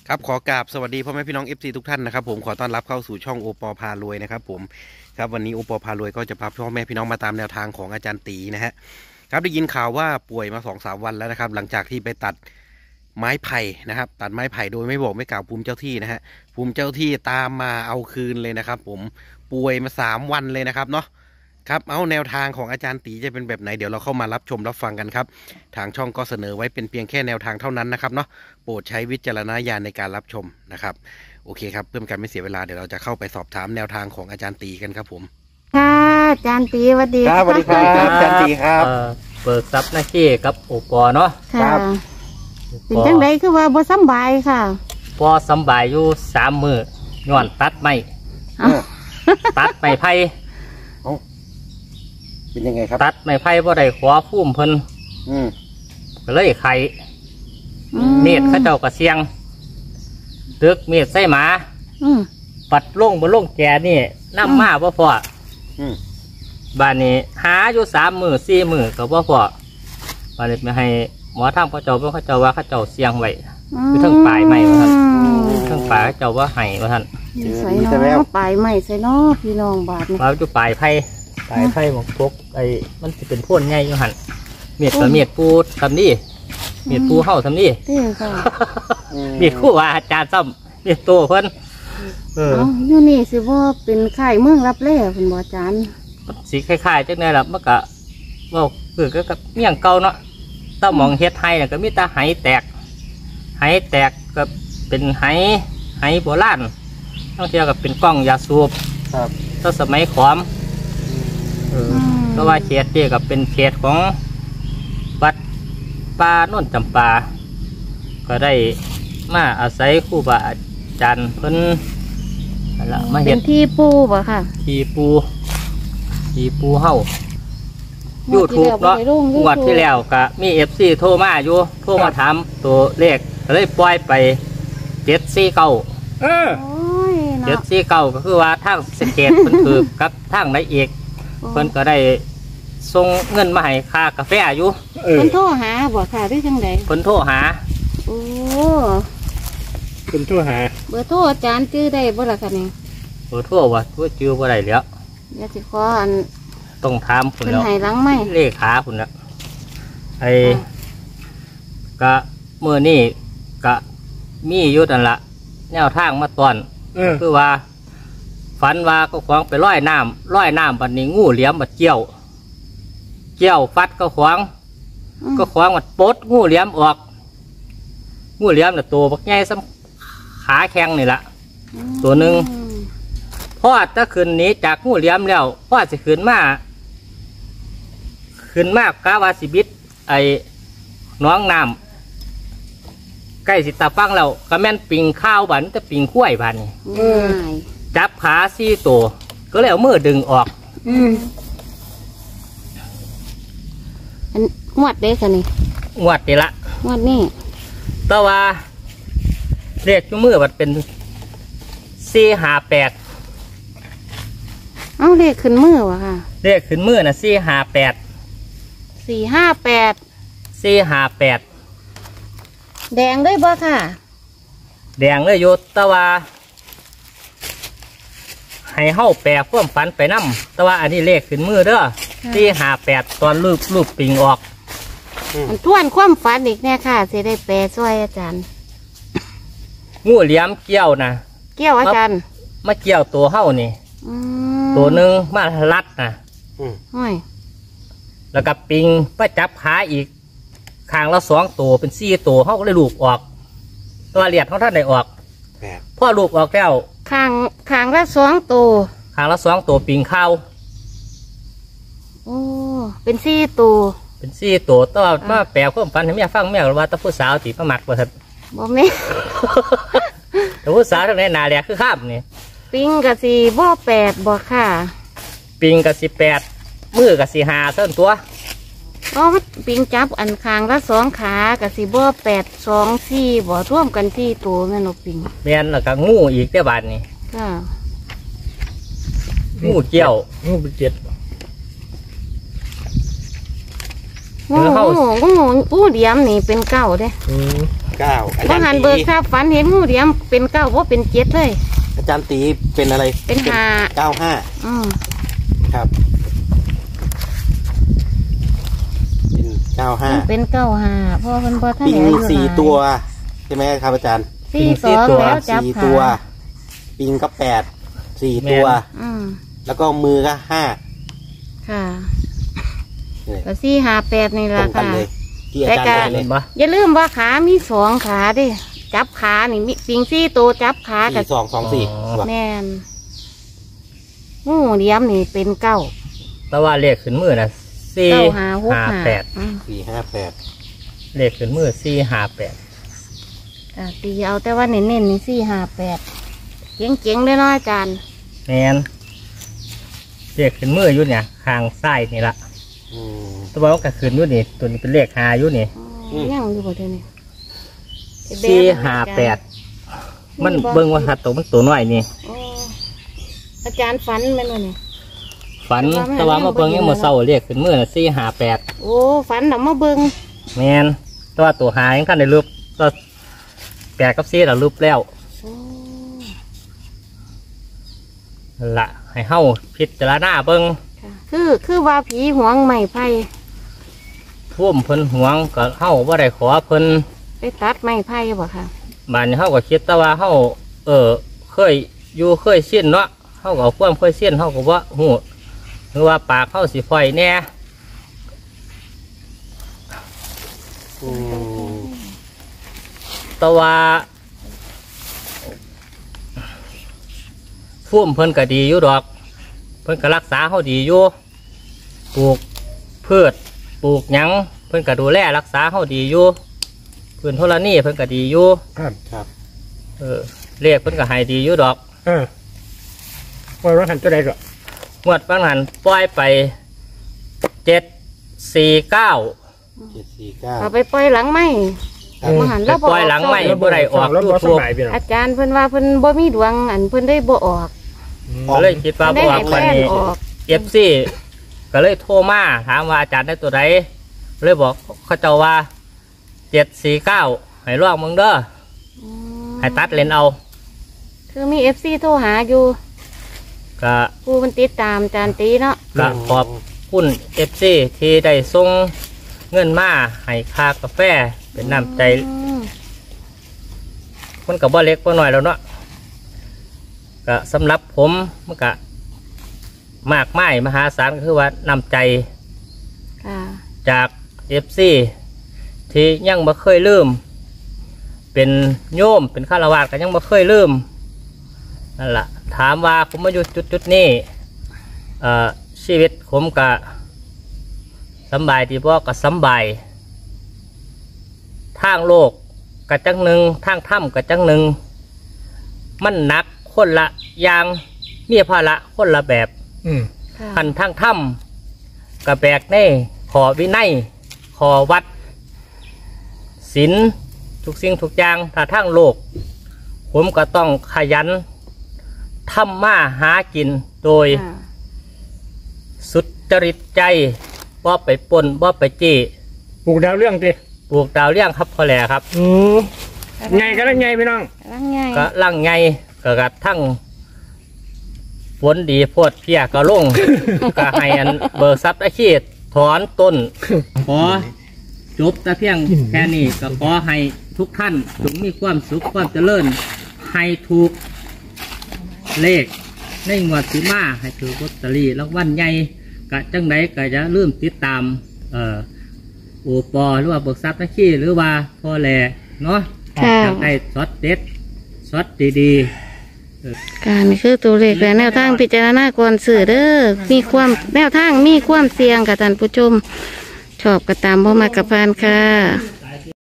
ครับขอกราบสวัสดีพ่อแม่พี่น้อง FC ทุกท่านนะครับผมขอต้อนรับเข้าสู่ช่องโอปอพารวยนะครับผมครับวันนี้โอปอพารวยก็จะพาพ่อแม่พี่น้องมาตามแนวทางของอาจารย์ตีนะฮะครับได้ยินข่าวว่าป่วยมา2-3 วันแล้วนะครับหลังจากที่ไปตัดไม้ไผ่นะครับตัดไม้ไผ่โดยไม่บอกไม่กล่าวภูมิเจ้าที่นะฮะภูมิเจ้าที่ตามมาเอาคืนเลยนะครับผมป่วยมา3 วันเลยนะครับเนาะครับเอาแนวทางของอาจารย์ตีจะเป็นแบบไหนเดี๋ยวเราเข้ามารับชมรับฟังกันครับทางช่องก็เสนอไว้เป็นเพียงแค่แนวทางเท่านั้นนะครับเนาะโปรดใช้วิจารณญาณในการรับชมนะครับโอเคครับเพื่อการไม่เสียเวลาเดี๋ยวเราจะเข้าไปสอบถามแนวทางของอาจารย์ตีกันครับผมค่ะอาจารย์ตีสวัสดีครับสวัสดีครับอาจารย์ตีครับเปิดซับหน้าขี้กับโอปอเนาะค่ะเป็นจังไดคือว่าบ่สบายค่ะพอสบายอยู่3 มื้อย้อนตัดไม้ตัดไม้ไผ่เป็นยังไงครับตัดไม้ไผ่บ่ได้ขอพุ่มเพิ่นก็เลยไข่เม็ดเขาเจ้าก็เสียงตึกเม็ดใส่หมาปัดลงบ่ลงแกนี่น้ำมาบ่พอบ้านนี้หาอยู่3 มื้อ4 มื้อก็บ่พอบ้านนี้ไม่ให้หมอทำเขาเจ้าว่าเขาเจ้าเสียงไว้คือทั้งปลายไม้ว่าท่านทั้งปลายเขาเจ้าว่าไห้ว่าท่านใส่เนาะปลายไม้ใส่เนาะพี่น้องบาดนี่เราจะปลายไผ่หมกพกไอ้มันจะเป็นพ่นใหญ่อยู่หันเม็ดกับเม็ดปูทำนี่เม็ดปูเข้าทำนี่เม็ดคู่ว่าอาจารย์ซ้ำเม็ดโตเพิ่นอยู่นี่สิว่าเป็นไข่เมืองรับแร่คุณบออาจารย์สีคล้ายๆจังไงล่ะมันก็ว่าคือก็เมี่ยงเก่าเนาะถ้ามองเฮ็ดไห้ก็มีแต่ไหแตกก็เป็นไหโบราณต้องเที่ยวกับเป็นกล้องยาสูบถ้าสมัยขอมก็ว่าเขตที่กับเป็นเขตของวัดป่าโน่นจำปาก็ได้มาอาศัยครูบาอาจารย์เพิ่นมาเห็นที่ปูบ่ค่ะที่ปูเฮายูทูบเนาะงวดที่แล้วก็มีFCโทรมาอยู่โทรมาถามตัวเลขก็เลยปล่อยไป749749ก็คือว่าทางสเกตเพิ่นคือกับทางไหนอีกเพิ่นก็ได้ส่งเงินมาให้ค่ากาแฟอยู่เพิ่นโทรหาบ่ค่ะได้จังได๋เพิ่นโทรหาโอ้เพิ่นโทรหาเบอร์โทรอาจารย์ชื่อได้บ่ล่ะคะนี่เบอร์โทรว่าชื่อบ่ได้แล้วเดี๋ยวสิขออันต้องถามพุ่นแล้วเพิ่นให้หลังไม้เลขาพุ่นน่ะไอ้ก็มื้อนี้ก็มีอยู่นั่นล่ะแนวทางมาตอนคือว่าฝันว่าก็ขวางไปร้อยน้ำบัดนี้งูเหลี่ยมบัดเกี่ยวฟัดก็ขวางบัดปดงูเหลี่ยมออกงูเหลี่ยมน่ะตัวบักใหญ่ซ้ำขาแข็งนี่แหละตัวหนึ่งพ่อถ้าขึ้นนี้จากงูเหลี่ยมแล้วพ่อจะขึ้นมากกาวาสิบิดไอ้น้องน้ำใกล้สิตาฟังแล้วก็แม่นปิงข้าวบันแต่ปิงข้วยบันจับขา4 ตัวก็เลยเอามือดึงออกงวดเด้ค่ะนี่งวดนี่ละงวดนี่แต่ว่าเลขมือมันเป็น458 เอาเลขขึ้นมือวะค่ะเลขขึ้นมือน่ะ458 แดงด้วยบ่ค่ะแดงเลยโยแต่ว่าให้เฮาแปลความฝันไปน้ำแต่ว่าอันนี้เลขขึ้นมือเด้อ458ตอนรูปปิงออกมันทวนความฝันอีกแน่ค่ะสิได้แปลช่วยอาจารย์งูเหลี่ยมเกี่ยวนะเกี่ยวอาจารย์มาเกี่ยวตัวเฮานี่ตัวหนึ่งมาลัดนะแล้วก็ปิงไปจับขาอีกข้างละ2 ตัวเป็น4 ตัวเฮาก็เลยลูกออกตัวเลียดเขาท่านได้ออกพ่อลูกออกแล้วข้างละ2 ตัวข้างละ2 ตัวปิงเข้าโอ้เป็น4 ตัวตัวมาแปลความฝันให้แม่ฟังแม่ว่าตะผู้สาวตีประมัดบ่ทันบ่แม่ตะผู้สาวทั้งในนาแหลกคือข้ามนี่ปิงกับสีบ่8บ่ค่ะปิงกับ18มือกับ5เท่าตัวปิงจับอันคางละ2 ขากับสีบ่8 2 4บ่ร่วมกัน4 ตัวแม่นปิงแม่นแล้วก็งูอีกแต่บาดนี้ค่ะงูเกี่ยวงูเป็น7 งูเหลี่ยมนี่เป็น9เด้ 9อาจาว่ารย์หันตีเบิกทราบฝันเห็นงูเหลี่ยมเป็นเก้าว่าเป็นเจ็ดเลยอาจารย์ตีเป็นอะไรเป็นห้า 95 อืมครับเป็น95 เป็นเก้าห้าเพราะมันบ่ท่านปิงอายุหลาย 4 ตัวใช่ไหมครับอาจารย์ 42แล้วจับ 4 ขาตัว ปิงก็8 4 ตัวอืมแล้วก็มือก็5 ค่ะนี่ก็458นี่ตรล่ะงกันค่ะเลยที่อาจารย์บอกเห็เลยนปะอย่าลืมว่าขามี2ขาเดิจับขานี่มีปิง4ตัวจับขากับ 4224 แม่นงูเหลี่ยมนี่เป็นเก้าแต่ว่าเลขขึ้นมือนะ4 เก้าห้าหกห้า 5 อืม 458 8เลขขึ้นมือ4 5 8 ตีเอาแต่ว่าเน้นๆนี่458เจ๋งๆเลยเนาะอาจารย์แมนเลขขึ้นมืออยู่เนี่ยข้างซ้ายนี่ละอืมตัวว่าก็ขึ้นอยู่นี่ตัวนี้เป็นเลข5อยู่นี่อืมยังอยู่บ่เดี๋ยวนี้ 4 5 8มันเบิ่งว่าหัดตัวมันตัวน้อยนี่โอ้อาจารย์ฝันแม่นบ่นี่ฝันแต่ว่ามาเบิ่งยังมาเศร้าเลขขึ้นมือนะ4 5 8 โอ้ฝันน่ะมาเบิ่งแมนแต่ว่าตัวหายังกันได้รูปตัว8 กับ 4เรารูปแล้วโอ้นั่นละให้เฮาพิจารณาเบิ่งค่ะคือว่าผีหวงไม้ไผ่ท่วมเพิ่นหวงก็เฮาบ่ได้ขอเพิ่นไปตัดไม้ไผ่บ่ค่ะบ้านนี้เฮาก็คิดแต่ว่าเฮาเคยอยู่เคยชินเนาะเฮาก็เอาความเคยชินเฮาก็บ่ฮู้หรือว่าปากเฮาสิฝ่อยแน่อืมแต่ว่าท่วมเพิ่นก็ดีอยู่ดอก เพิ่นก็รักษาเฮาดีอยู่ปลูกพืชปลูกหยังเพิ่นก็ดูแลรักษาเฮาดีอยู่พื้นธรณีเพิ่นก็ดีอยู่ครับครับเรียกเพิ่นก็ให้ดีอยู่ดอกว่าเราหันตัวใดก็งวดบางหันปล่อยไป749 749 เอาไปปล่อยหลังไม้ครับมาหันไปแล้วปล่อยหลังไม่ออกบ่ได้ออกแล้วยูบ่สทูบบายพี่น้องอาจารย์เพิ่นว่าเพิ่นบ่มีดวงอันเพิ่นได้บ่ออกก็เลยคิดว่าเพิ่นได้บ่ออให้กแฟวันนนี้ออก FC ก็เลยโทรมาถามว่าอาจารย์ได้ตัวใดเลยบอกเขาเจ้าว่า749ให้ลองมึงเด้ออืมให้ตัดเลนเอาคือมี FC โทรหาอยู่ก็ผู้เพิ่นติดตามอาจารย์ตีเนาะก็ขอบคุณ FC ที่ได้ส่งเงินมาให้ค่ากาแฟเป็นน้ำใจอืมมันก็บ่เล็กบ่น้อยแล้วเนาะก็สำหรับผมมันก็มากมายมหาศาลก็คือว่านำใจค่ะจาก FC ที่ยังบ่เคยลืม เป็นโยมเป็นฆราวาสก็ยังบ่เคยลืมนั่นล่ะถามว่าผมมาอยู่จุดนี้ชีวิตผมก็สำบายดีบ่ก็สำบายทางโลกกะจังหนึ่งทางถ้ำกะจังหนึ่งมันหนักคนละอย่างมีภาระคนละแบบค่ะคันทางถ้ำกะแบกแน่ขอวินัยขอวัดศีลทุกสิ่งทุกอย่างถ้าทางโลก ผมก็ต้องขยันทำมาหากินโดยค่ะสุจริตใจบ่ไปปนบ่ไปจี้ปลูกดาวเรื่องดิปลูกดาวเลี้ยงครับพ่อแหล่ครับไงกันแล้วไงพี่น้องร่างใหญ่ก็ล่างไงก็กระทั่งฝนดีโพดเพียก็ลง ก็ให้อันเบิกทรัพย์อาชีพถอนต้น ขอจบแต่เพียงแค่นี้ก็ขอให้ทุกท่านจงมีความสุขความเจริญ ให้ถูกเลขในงวดสิมาให้ถือลอตเตอรี่รางวัลใหญ่กะจังไดก็จะลืมติดตามโอปอหรือว่าเบิกทรัพย์อาชีพหรือว่าพ่อแหล่เนาะค่ะอยากได้ช็อตเด็ดช็อตดีๆการนี่คือตัวเลขและแนวทางพิจารณาก่อนสื่อเด้อมีความแนวทางมีความเสี่ยงกับท่านผู้ชม ชอบก็ตามบ่มากกับพานค่ะ